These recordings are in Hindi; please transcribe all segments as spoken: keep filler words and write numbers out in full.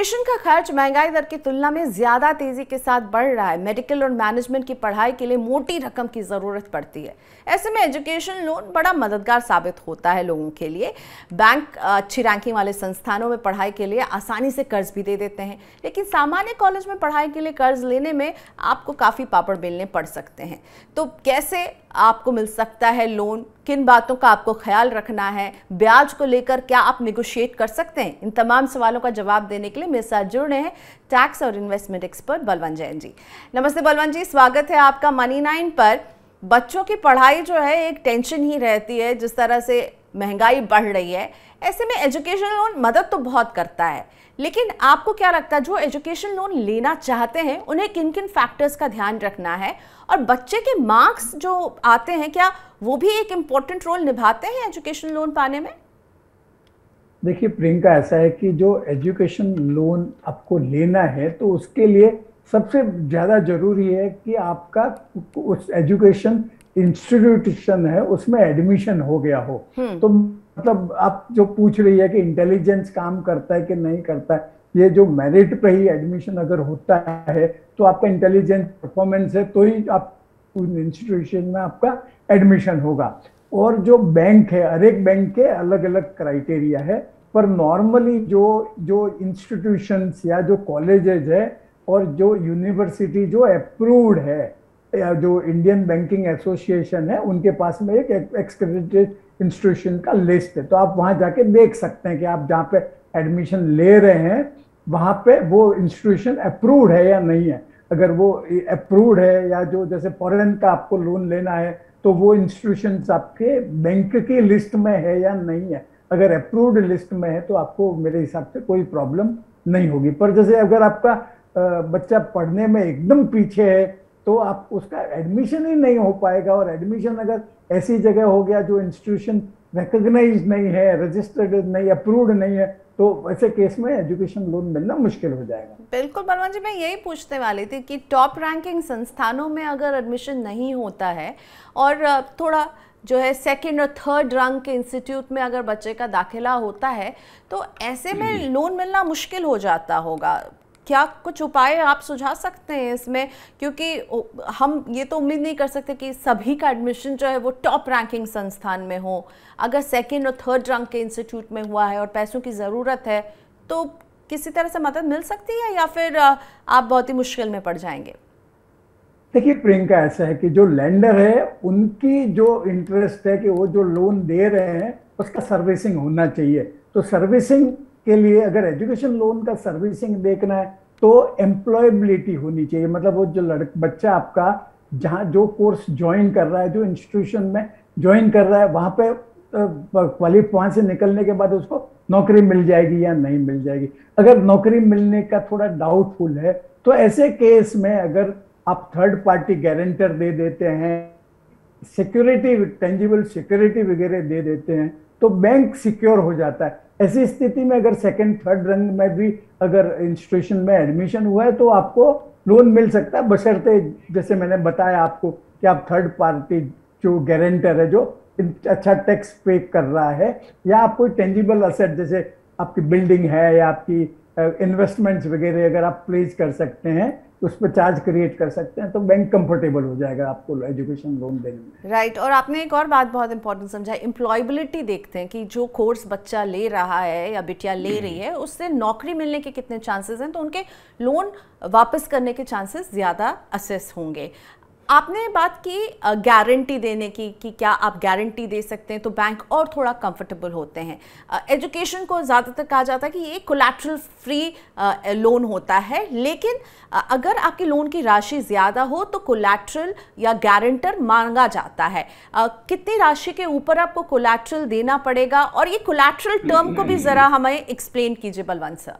एजुकेशन का खर्च महंगाई दर की तुलना में ज्यादा तेजी के साथ बढ़ रहा है। मेडिकल और मैनेजमेंट की पढ़ाई के लिए मोटी रकम की जरूरत पड़ती है। ऐसे में एजुकेशन लोन बड़ा मददगार साबित होता है लोगों के लिए। बैंक अच्छी रैंकिंग वाले संस्थानों में पढ़ाई के लिए आसानी से कर्ज भी दे देते हैं, लेकिन सामान्य कॉलेज में पढ़ाई के लिए कर्ज लेने में आपको काफी पापड़ बेलने पड़ सकते हैं। तो कैसे आपको मिल सकता है लोन, किन बातों का आपको ख्याल रखना है, ब्याज को लेकर क्या आप निगोशिएट कर सकते हैं, इन तमाम सवालों का जवाब देने के लिए मेरे साथ जुड़ रहे हैं टैक्स और इन्वेस्टमेंट एक्सपर्ट बलवंत जैन जी। नमस्ते बलवंत जी, स्वागत है आपका मनी नाइन पर। बच्चों की पढ़ाई जो है एक टेंशन ही रहती है, जिस तरह से महंगाई बढ़ रही है। ऐसे में एजुकेशन लोन मदद तो बहुत करता है, लेकिन आपको क्या लगता है जो एजुकेशन लोन लेना चाहते हैं उन्हें किन किन फैक्टर्स का ध्यान रखना है, और बच्चे के मार्क्स जो आते हैं क्या वो भी एक इम्पोर्टेंट रोल निभाते हैं एजुकेशन लोन पाने में? देखिए प्रियंका, ऐसा है कि जो एजुकेशन लोन आपको लेना है तो उसके लिए सबसे ज़्यादा जरूरी है कि आपका उस एजुकेशन इंस्टीट्यूशन है उसमें एडमिशन हो गया हो। तो मतलब आप जो पूछ रही है कि इंटेलिजेंस काम करता है कि नहीं करता है, ये जो मेरिट पे ही एडमिशन अगर होता है तो आपका इंटेलिजेंस परफॉर्मेंस है तो ही आप उन इंस्टीट्यूशन में आपका एडमिशन होगा। और जो बैंक है, हर एक बैंक के अलग अलग क्राइटेरिया है, पर नॉर्मली जो जो इंस्टीट्यूशंस या जो कॉलेजेज है और जो यूनिवर्सिटी जो अप्रूव्ड है या जो इंडियन बैंकिंग एसोसिएशन है उनके पास में एक एक्रेडिटेड इंस्टीट्यूशन का लिस्ट है। तो आप वहां जाके देख सकते हैं कि आप जहाँ पे एडमिशन ले रहे हैं वहां पे वो इंस्टीट्यूशन अप्रूव्ड है या नहीं है। अगर वो अप्रूव्ड है, या जो जैसे फॉरेन का आपको लोन लेना है तो वो इंस्टीट्यूशन आपके बैंक की लिस्ट में है या नहीं है। अगर अप्रूव्ड लिस्ट में है तो आपको मेरे हिसाब से कोई प्रॉब्लम नहीं होगी। पर जैसे अगर आपका बच्चा पढ़ने में एकदम पीछे है तो आप उसका एडमिशन ही नहीं हो पाएगा, और एडमिशन अगर ऐसी जगह हो गया जो इंस्टीट्यूशन रिकॉग्नाइज नहीं है, रजिस्टर्ड नहीं, अप्रूव्ड नहीं है, तो ऐसे केस में एजुकेशन लोन मिलना मुश्किल हो जाएगा। बिल्कुल बलवंत जी, मैं यही पूछने वाली थी कि टॉप रैंकिंग संस्थानों में अगर एडमिशन नहीं होता है और थोड़ा जो है सेकंड और थर्ड रैंक के इंस्टीट्यूट में अगर बच्चे का दाखिला होता है तो ऐसे में लोन मिलना मुश्किल हो जाता होगा। क्या कुछ उपाय आप सुझा सकते हैं इसमें, क्योंकि हम ये तो उम्मीद नहीं कर सकते कि सभी का एडमिशन जो है वो टॉप रैंकिंग संस्थान में हो। अगर सेकंड और थर्ड रैंक के इंस्टीट्यूट में हुआ है और पैसों की ज़रूरत है तो किसी तरह से मदद मिल सकती है, या फिर आप बहुत ही मुश्किल में पड़ जाएंगे? देखिए प्रियंका, ऐसा है कि जो लेंडर है उनकी जो इंटरेस्ट है कि वो जो लोन दे रहे हैं उसका सर्विसिंग होना चाहिए। तो सर्विसिंग के लिए अगर एजुकेशन लोन का सर्विसिंग देखना है तो एम्प्लॉयबिलिटी होनी चाहिए। मतलब वो जो लड़क बच्चा आपका जहाँ जो कोर्स ज्वाइन कर रहा है, जो इंस्टीट्यूशन में ज्वाइन कर रहा है, वहाँ पे क्वालिफ वहाँ से निकलने के बाद उसको नौकरी मिल जाएगी या नहीं मिल जाएगी। अगर नौकरी मिलने का थोड़ा डाउटफुल है तो ऐसे केस में अगर आप थर्ड पार्टी गारंटर दे देते हैं, सिक्योरिटी, टेंजिबल सिक्योरिटी वगैरह दे देते हैं तो बैंक सिक्योर हो जाता है। ऐसी स्थिति में अगर सेकंड थर्ड रैंक में भी अगर इंस्टीट्यूशन में एडमिशन हुआ है तो आपको लोन मिल सकता है, बशर्ते जैसे मैंने बताया आपको कि आप थर्ड पार्टी जो गारंटर है जो अच्छा टैक्स पे कर रहा है, या आप कोई टेंजिबल असेट जैसे आपकी बिल्डिंग है या आपकी इन्वेस्टमेंट्स वगैरह अगर आप प्लेस कर सकते हैं, उस पर चार्ज क्रिएट कर सकते हैं, तो बैंक कंफर्टेबल हो जाएगा आपको एजुकेशन लोन देने में। राइट। और आपने एक और बात बहुत इंपॉर्टेंट समझा, एम्प्लॉयबिलिटी देखते हैं कि जो कोर्स बच्चा ले रहा है या बिटिया ले रही है उससे नौकरी मिलने के कितने चांसेस हैं, तो उनके लोन वापस करने के चांसेस ज़्यादा असेस होंगे। आपने बात की गारंटी देने की कि क्या आप गारंटी दे सकते हैं तो बैंक और थोड़ा कंफर्टेबल होते हैं। एजुकेशन को ज़्यादातर कहा जाता है कि ये कोलैटरल फ्री लोन होता है, लेकिन अगर आपके लोन की राशि ज़्यादा हो तो कोलैटरल या गारंटर मांगा जाता है। आ, कितनी राशि के ऊपर आपको कोलैटरल देना पड़ेगा, और ये कोलैटरल टर्म को भी ज़रा हमें एक्सप्लेन कीजिए बलवंत सर।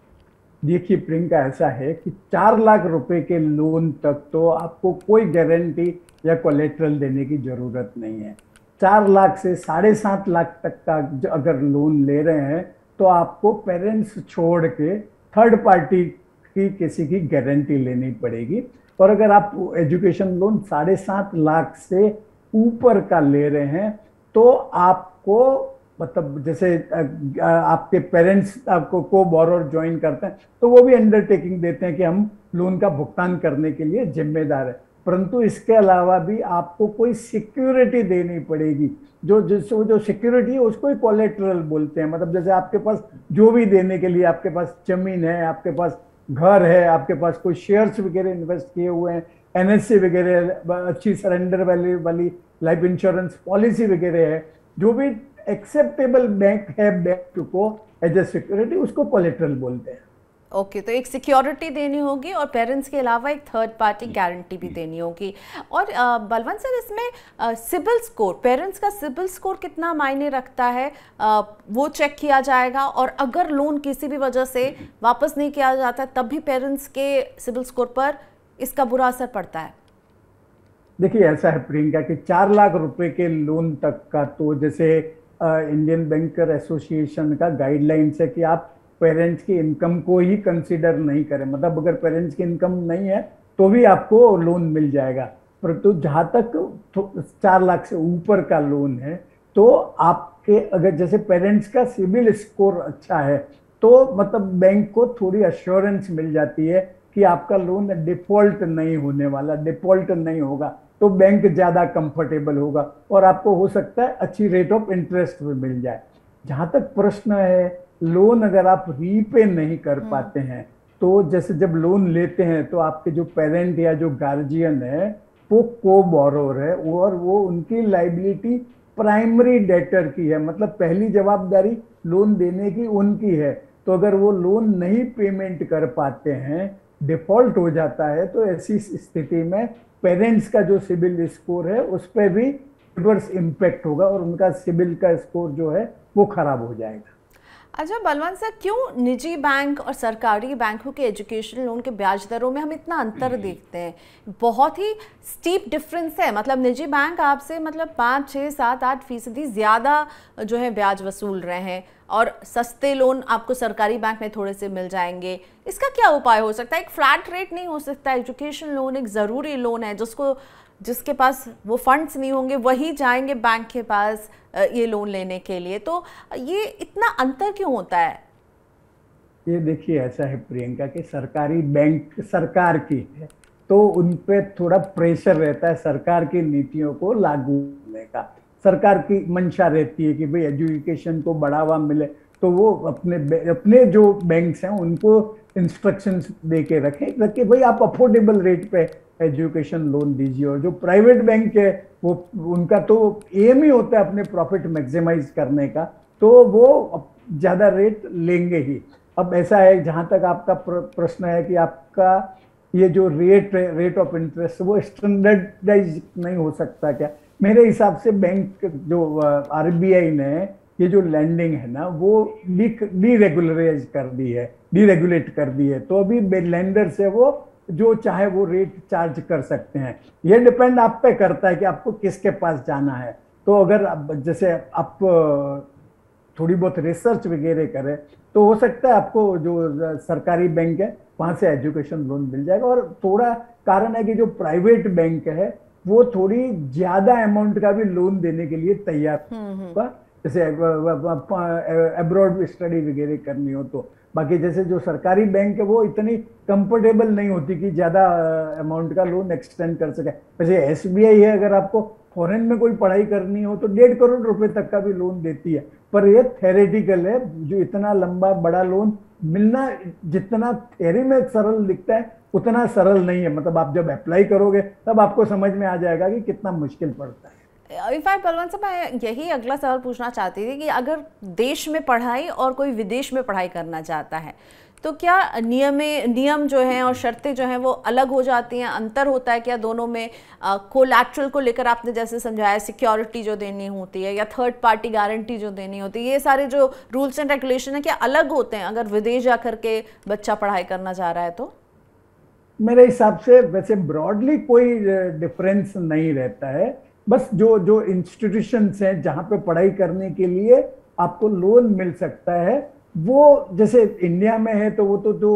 देखिए प्रियंका, ऐसा है कि चार लाख रुपए के लोन तक तो आपको कोई गारंटी या कोलेट्रल देने की जरूरत नहीं है। चार लाख से साढ़े सात लाख तक का अगर लोन ले रहे हैं तो आपको पेरेंट्स छोड़ के थर्ड पार्टी की किसी की गारंटी लेनी पड़ेगी। और अगर आप एजुकेशन लोन साढ़े सात लाख से ऊपर का ले रहे हैं तो आपको मतलब जैसे आपके पेरेंट्स आपको को बोरोर ज्वाइन करते हैं तो वो भी अंडरटेकिंग देते हैं कि हम लोन का भुगतान करने के लिए जिम्मेदार है, परंतु इसके अलावा भी आपको कोई सिक्योरिटी देनी पड़ेगी। जो जिसको जो सिक्योरिटी है उसको ही कोलेटरल बोलते हैं। मतलब जैसे आपके पास जो भी देने के लिए, आपके पास जमीन है, आपके पास घर है, आपके पास कोई शेयर्स वगैरह इन्वेस्ट किए हुए हैं, एनएससी वगैरह, अच्छी सरेंडर वैल्यू वाली लाइफ इंश्योरेंस पॉलिसी वगैरह है, जो भी एक्सेप्टेबल बैंक है बैंक को एज ए सिक्योरिटी, उसको कोलेटरल बोलते हैं। ओके okay, तो एक सिक्योरिटी देनी होगी और पेरेंट्स के अलावा एक थर्ड पार्टी गारंटी भी देनी होगी। और बलवंत सर, इसमें सिबिल स्कोर, पेरेंट्स का सिबिल स्कोर कितना मायने रखता है? आ, वो चेक किया जाएगा, और अगर लोन किसी भी वजह से वापस नहीं किया जाता तब भी पेरेंट्स के सिबिल स्कोर पर इसका बुरा असर पड़ता है? देखिए ऐसा है प्रियंका कि चार लाख रुपए के लोन तक का तो जैसे इंडियन बैंकर एसोसिएशन का गाइडलाइंस है कि आप पेरेंट्स की इनकम को ही कंसीडर नहीं करें। मतलब अगर पेरेंट्स की इनकम नहीं है तो भी आपको लोन मिल जाएगा, परंतु तो जहां तक तो चार लाख से ऊपर का लोन है तो आपके अगर जैसे पेरेंट्स का सिबिल स्कोर अच्छा है तो मतलब बैंक को थोड़ी अश्योरेंस मिल जाती है कि आपका लोन डिफॉल्ट नहीं होने वाला, डिफॉल्ट नहीं होगा, तो बैंक ज्यादा कंफर्टेबल होगा और आपको हो सकता है अच्छी रेट ऑफ इंटरेस्ट भी मिल जाए। जहां तक प्रश्न है लोन अगर आप रीपे नहीं कर पाते हैं तो जैसे जब लोन लेते हैं तो आपके जो पेरेंट या जो गार्जियन है वो को बोरोर है और वो उनकी लाइबिलिटी प्राइमरी डेटर की है, मतलब पहली जवाबदारी लोन देने की उनकी है। तो अगर वो लोन नहीं पेमेंट कर पाते हैं, डिफॉल्ट हो जाता है, तो ऐसी स्थिति में पेरेंट्स का जो सिबिल स्कोर है उस पर भी एडवर्स इम्पैक्ट होगा और उनका सिबिल का स्कोर जो है वो खराब हो जाएगा। अच्छा बलवंत सर, क्यों निजी बैंक और सरकारी बैंकों के एजुकेशन लोन के ब्याज दरों में हम इतना अंतर देखते हैं? बहुत ही स्टीप डिफरेंस है। मतलब निजी बैंक आपसे मतलब पाँच छः सात आठ फीसदी ज़्यादा जो है ब्याज वसूल रहे हैं, और सस्ते लोन आपको सरकारी बैंक में थोड़े से मिल जाएंगे। इसका क्या उपाय हो सकता है? एक फ्लैट रेट नहीं हो सकता? एजुकेशन लोन एक ज़रूरी लोन है, जिसको जिसके पास वो फंड्स नहीं होंगे वही जाएंगे बैंक के पास ये लोन लेने के लिए। तो ये इतना अंतर क्यों होता है? ये देखिए ऐसा है प्रियंका कि सरकारी बैंक सरकार की है तो उन पे थोड़ा प्रेशर रहता है सरकार की नीतियों को लागू करने का। सरकार की मंशा रहती है कि भाई एजुकेशन को बढ़ावा मिले, तो वो अपने अपने जो बैंक्स हैं उनको इंस्ट्रक्शंस दे के रखें रखे भाई आप अफोर्डेबल रेट पे एजुकेशन लोन दीजिए। और जो प्राइवेट बैंक है वो उनका तो एम ही होता है अपने प्रॉफिट मैक्सिमाइज करने का, तो वो ज़्यादा रेट लेंगे ही। अब ऐसा है, जहाँ तक आपका प्रश्न है कि आपका ये जो रेट रेट ऑफ इंटरेस्ट वो स्टैंडर्डाइज नहीं हो सकता क्या? मेरे हिसाब से बैंक जो आरबीआई ने ये जो लैंडिंग है ना वो डीरेगुलराइज कर दी है, डीरेगुलेट कर दी है, तो अभी लैंडर से वो जो चाहे वो रेट चार्ज कर सकते हैं। ये डिपेंड आप पे करता है कि आपको किसके पास जाना है। तो अगर जैसे आप थोड़ी बहुत रिसर्च वगैरह करें तो हो सकता है आपको जो सरकारी बैंक है वहां से एजुकेशन लोन मिल जाएगा। और थोड़ा कारण है कि जो प्राइवेट बैंक है वो थोड़ी ज्यादा अमाउंट का भी लोन देने के लिए तैयार होगा, जैसे अब्रॉड स्टडी वगैरह करनी हो तो। बाकी जैसे जो सरकारी बैंक है वो इतनी कंफर्टेबल नहीं होती कि ज्यादा अमाउंट का लोन एक्सटेंड कर सके। वैसे एसबीआई है, अगर आपको फॉरेन में कोई पढ़ाई करनी हो तो डेढ़ करोड़ रुपए तक का भी लोन देती है, पर ये थेरेटिकल है। जो इतना लंबा बड़ा लोन मिलना जितना थ्योरी में सरल दिखता है उतना सरल नहीं है। मतलब आप जब अप्लाई करोगे तब आपको समझ में आ जाएगा कि कितना मुश्किल पड़ता है। इनफैक्ट बलवंत साहब, मैं यही अगला सवाल पूछना चाहती थी कि अगर देश में पढ़ाई और कोई विदेश में पढ़ाई करना चाहता है तो क्या नियम नियम जो हैं और शर्तें जो हैं वो अलग हो जाती हैं? अंतर होता है क्या दोनों में? कोलैटरल को लेकर आपने जैसे समझाया, सिक्योरिटी जो देनी होती है या थर्ड पार्टी गारंटी जो देनी होती है, ये सारे जो रूल्स एंड रेगुलेशन है क्या अलग होते हैं अगर विदेश जा करके बच्चा पढ़ाई करना चाह रहा है तो? मेरे हिसाब से वैसे ब्रॉडली कोई डिफरेंस नहीं रहता है। बस जो जो इंस्टीट्यूशंस हैं जहाँ पे पढ़ाई करने के लिए आपको लोन मिल सकता है, वो जैसे इंडिया में है तो वो तो जो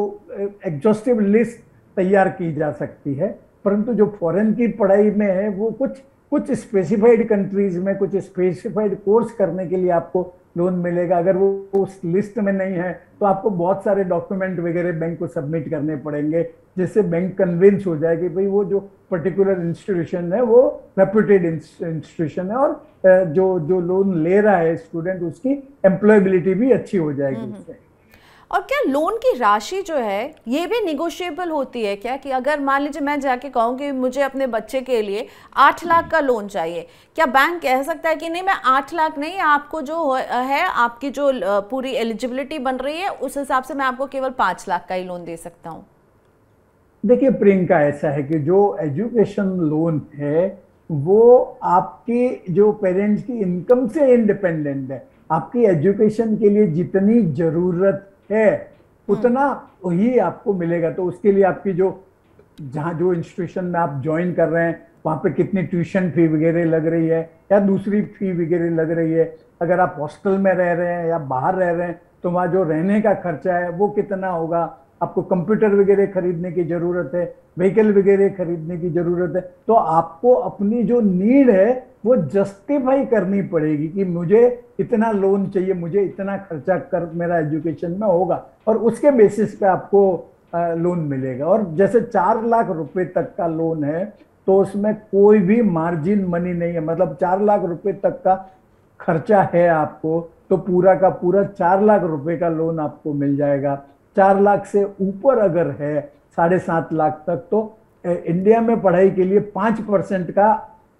एग्जॉस्टिव लिस्ट तैयार की जा सकती है, परंतु जो फॉरेन की पढ़ाई में है वो कुछ कुछ स्पेसिफाइड कंट्रीज में कुछ स्पेसिफाइड कोर्स करने के लिए आपको लोन मिलेगा। अगर वो उस लिस्ट में नहीं है तो आपको बहुत सारे डॉक्यूमेंट वगैरह बैंक को सबमिट करने पड़ेंगे, जिससे बैंक कन्विंस हो जाए कि भाई वो जो पर्टिकुलर इंस्टीट्यूशन है वो रेप्यूटेड इंस्टीट्यूशन है, और जो जो लोन ले रहा है स्टूडेंट उसकी एम्प्लॉयबिलिटी भी अच्छी हो जाएगी उससे। और क्या लोन की राशि जो है ये भी निगोशिएबल होती है क्या, कि अगर मान लीजिए मैं जाके कहूँ कि मुझे अपने बच्चे के लिए आठ लाख का लोन चाहिए, क्या बैंक कह सकता है कि नहीं मैं आठ लाख नहीं, आपको जो है आपकी जो पूरी एलिजिबिलिटी बन रही है उस हिसाब से मैं आपको केवल पाँच लाख का ही लोन दे सकता हूँ? देखिए प्रियंका, ऐसा है कि जो एजुकेशन लोन है वो आपकी जो पेरेंट्स की इनकम से इंडिपेंडेंट है। आपकी एजुकेशन के लिए जितनी जरूरत है उतना ही आपको मिलेगा। तो उसके लिए आपकी जो जहाँ जो इंस्टीट्यूशन में आप ज्वाइन कर रहे हैं वहाँ पे कितनी ट्यूशन फी वगैरह लग रही है या दूसरी फी वगैरह लग रही है, अगर आप हॉस्टल में रह रहे हैं या बाहर रह रहे हैं तो वहाँ जो रहने का खर्चा है वो कितना होगा, आपको कंप्यूटर वगैरह खरीदने की जरूरत है, व्हीकल वगैरह खरीदने की जरूरत है, तो आपको अपनी जो नीड है वो जस्टिफाई करनी पड़ेगी कि मुझे इतना लोन चाहिए, मुझे इतना खर्चा कर मेरा एजुकेशन में होगा, और उसके बेसिस पे आपको लोन मिलेगा। और जैसे चार लाख रुपए तक का लोन है तो उसमें कोई भी मार्जिन मनी नहीं है, मतलब चार लाख रुपए तक का खर्चा है आपको तो पूरा का पूरा चार लाख रुपए का लोन आपको मिल जाएगा। चार लाख से ऊपर अगर है साढ़े सात लाख तक तो इंडिया में पढ़ाई के लिए पांच परसेंट का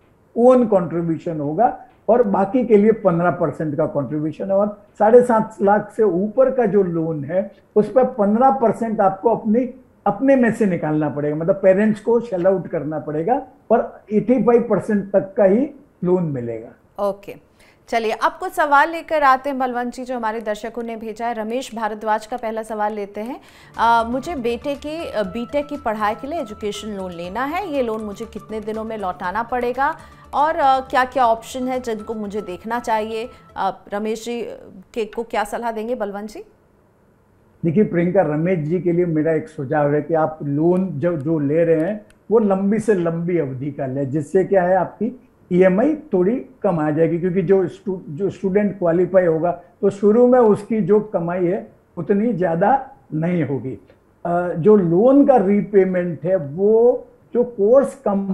ओन कंट्रीब्यूशन होगा और बाकी के लिए पंद्रह परसेंट का कंट्रीब्यूशन है। और साढ़े सात लाख से ऊपर का जो लोन है उस पर पंद्रह परसेंट आपको अपनी अपने में से निकालना पड़ेगा, मतलब पेरेंट्स को शेल आउट करना पड़ेगा, और पचासी परसेंट तक का ही लोन मिलेगा। Okay okay. चलिए अब कुछ सवाल लेकर आते हैं बलवंत जी, जो हमारे दर्शकों ने भेजा है। रमेश भारद्वाज का पहला सवाल लेते हैं। आ, मुझे बेटे की बीटेक की पढ़ाई के लिए एजुकेशन लोन लेना है, ये लोन मुझे कितने दिनों में लौटाना पड़ेगा और आ, क्या क्या ऑप्शन है जिनको मुझे देखना चाहिए? आ, रमेश जी के को क्या सलाह देंगे बलवंत जी? देखिए प्रियंका, रमेश जी के लिए मेरा एक सुझाव है कि आप लोन जो जो ले रहे हैं वो लंबी से लंबी अवधि का ले, जिससे क्या है आपकी ईएमआई थोड़ी कम आ जाएगी, क्योंकि जो स्टू, जो स्टूडेंट क्वालिफाई होगा तो शुरू में उसकी जो कमाई है उतनी ज़्यादा नहीं होगी। जो लोन का रीपेमेंट है वो जो कोर्स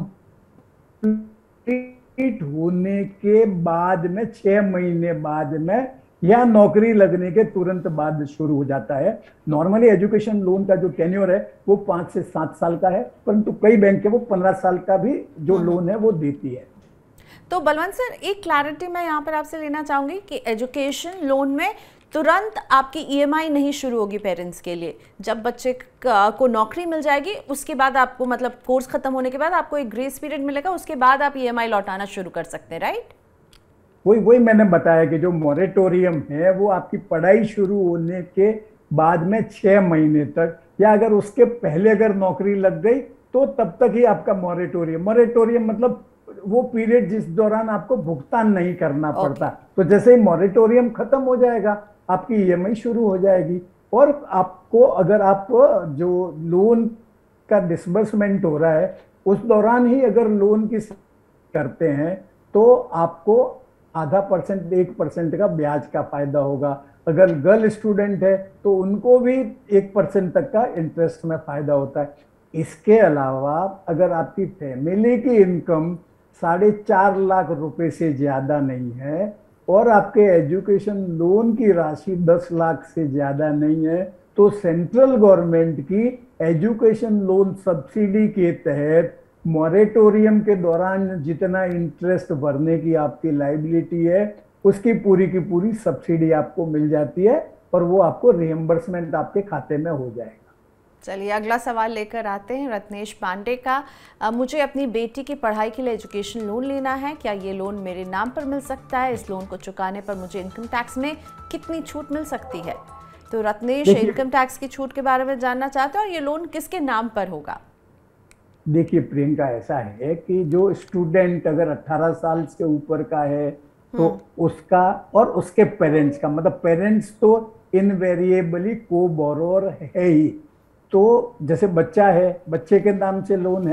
कंप्लीट होने के बाद में छः महीने बाद में या नौकरी लगने के तुरंत बाद शुरू हो जाता है। नॉर्मली एजुकेशन लोन का जो टेन्योर है वो पाँच से सात साल का है, परंतु कई बैंक है वो पंद्रह साल का भी जो लोन है वो देती है। तो बलवंत सर, एक क्लैरिटी मैं यहाँ पर आपसे लेना चाहूँगी कि एजुकेशन लोन में तुरंत आपकी ईएमआई नहीं शुरू होगी पेरेंट्स के लिए। जब बच्चे को नौकरी मिल जाएगी उसके बाद आपको, मतलब कोर्स खत्म होने के बाद आपको एक ग्रेस पीरियड मिलेगा, उसके बाद आप ईएमआई लौटाना शुरू कर सकते हैं, राइट? वही वही मैंने बताया कि जो मॉरेटोरियम है वो आपकी पढ़ाई शुरू होने के बाद में छः महीने तक, या अगर उसके पहले अगर नौकरी लग गई तो तब तक ही आपका मॉरेटोरियम मॉरेटोरियम मतलब वो पीरियड जिस दौरान आपको भुगतान नहीं करना पड़ता। okay. तो जैसे ही मॉरेटोरियम खत्म हो जाएगा आपकी ईएमआई शुरू हो जाएगी, और आपको अगर आप जो लोन का डिसबर्समेंट हो रहा है उस दौरान ही अगर लोन की करते हैं तो आपको आधा परसेंट एक परसेंट का ब्याज का फायदा होगा। अगर गर्ल स्टूडेंट है तो उनको भी एक परसेंट तक का इंटरेस्ट में फायदा होता है। इसके अलावा अगर आपकी फैमिली की इनकम साढ़े चार लाख रुपए से ज़्यादा नहीं है और आपके एजुकेशन लोन की राशि दस लाख से ज़्यादा नहीं है तो सेंट्रल गवर्नमेंट की एजुकेशन लोन सब्सिडी के तहत मॉरेटोरियम के दौरान जितना इंटरेस्ट भरने की आपकी लायबिलिटी है उसकी पूरी की पूरी सब्सिडी आपको मिल जाती है और वो आपको रिएम्बर्समेंट आपके खाते में हो जाएगा। चलिए अगला सवाल लेकर आते हैं रत्नेश पांडे का। आ, मुझे अपनी बेटी की पढ़ाई के लिए एजुकेशन लोन लेना है, क्या ये लोन मेरे नाम पर मिल सकता है? इस लोन को चुकाने पर मुझे इनकम टैक्स में कितनी छूट मिल सकती है? तो रत्नेश इनकम टैक्स की छूट के बारे में जानना चाहते हैं और ये लोन किसके नाम पर होगा? देखिए प्रियंका, ऐसा है कि जो स्टूडेंट अगर अठारह साल से ऊपर का है तो उसका और उसके पेरेंट्स का, मतलब पेरेंट्स तो इनवेरिएबली को बोरोर है ही। तो जैसे बच्चा है, बच्चे के नाम से लोन है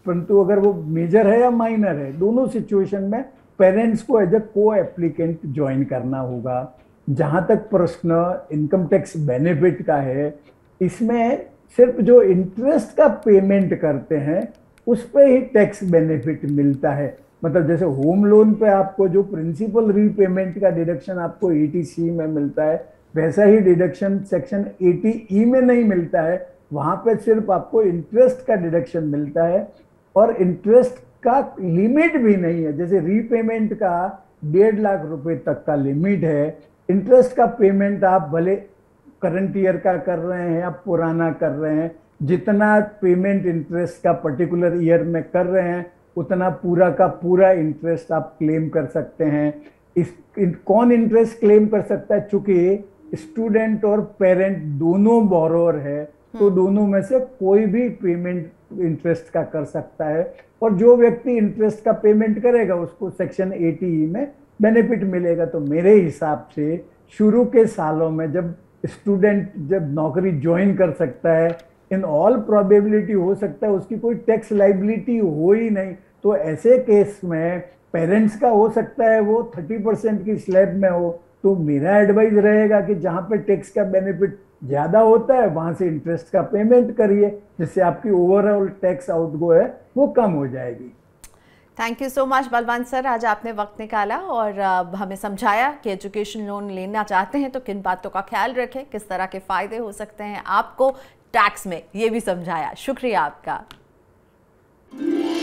परंतु अगर वो मेजर है या माइनर है, दोनों सिचुएशन में पेरेंट्स को एज ए को एप्लीकेंट ज्वाइन करना होगा। जहां तक प्रश्न इनकम टैक्स बेनिफिट का है, इसमें सिर्फ जो इंटरेस्ट का पेमेंट करते हैं उस पे ही टैक्स बेनिफिट मिलता है। मतलब जैसे होम लोन पे आपको जो प्रिंसिपल रीपेमेंट का डिडक्शन आपको एटी सी में मिलता है, वैसा ही डिडक्शन सेक्शन एटी ई में नहीं मिलता है। वहां पे सिर्फ आपको इंटरेस्ट का डिडक्शन मिलता है और इंटरेस्ट का लिमिट भी नहीं है। जैसे रीपेमेंट का डेढ़ लाख रुपए तक का लिमिट है, इंटरेस्ट का पेमेंट आप भले करंट ईयर का कर रहे हैं या पुराना कर रहे हैं, जितना पेमेंट इंटरेस्ट का पर्टिकुलर ईयर में कर रहे हैं उतना पूरा का पूरा इंटरेस्ट आप क्लेम कर सकते हैं। इस इन, कौन इंटरेस्ट क्लेम कर सकता है? चूंकि स्टूडेंट और पेरेंट दोनों बोरोअर है, तो दोनों में से कोई भी पेमेंट इंटरेस्ट का कर सकता है। और जो व्यक्ति इंटरेस्ट का पेमेंट करेगा उसको सेक्शन एटी ई में बेनिफिट मिलेगा। तो मेरे हिसाब से शुरू के सालों में जब स्टूडेंट जब नौकरी ज्वाइन कर सकता है, इन ऑल प्रोबेबिलिटी हो सकता है उसकी कोई टैक्स लाइबिलिटी हो ही नहीं। तो ऐसे केस में पेरेंट्स का हो सकता है वो थर्टी परसेंट की स्लैब में हो, तो मेरा एडवाइस रहेगा कि जहां पे टैक्स का बेनिफिट ज्यादा होता है वहां से इंटरेस्ट का पेमेंट करिए, जिससे आपकी ओवरऑल टैक्स आउटगो है वो कम हो जाएगी। Thank you so much Balwant sir, आज आपने वक्त निकाला और हमें समझाया कि एजुकेशन लोन लेना चाहते हैं तो किन बातों का ख्याल रखें, किस तरह के फ़ायदे हो सकते हैं आपको टैक्स में, ये भी समझाया। शुक्रिया आपका।